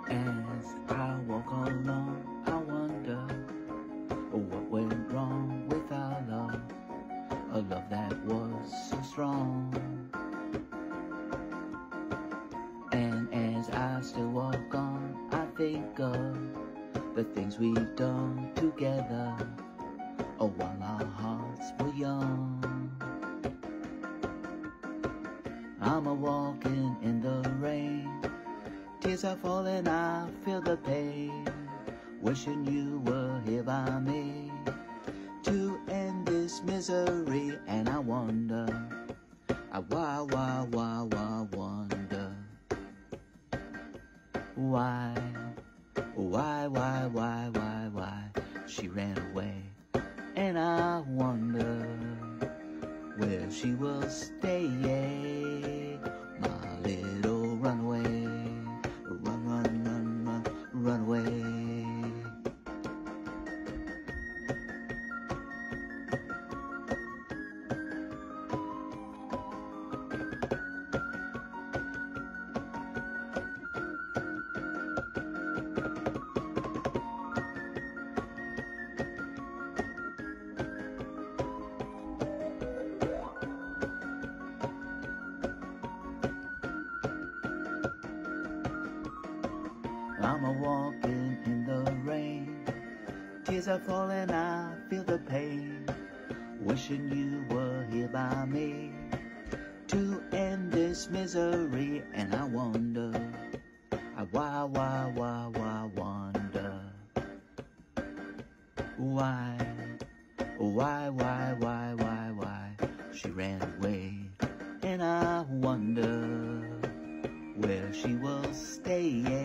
As I walk along, I wonder what went wrong with our love, a love that was so strong. And as I still walk on, I think of the things we've done together, while our hearts were young. I'm a-walking in the rain, tears are falling, I feel the pain, wishing you were here by me to end this misery. And I wonder, I wonder why she ran away. And I wonder where she will stay, my little runaway, run away. I'm a-walking in the rain, tears are falling, I feel the pain, wishing you were here by me to end this misery. And I wonder, I wonder why she ran away. And I wonder where she will stay.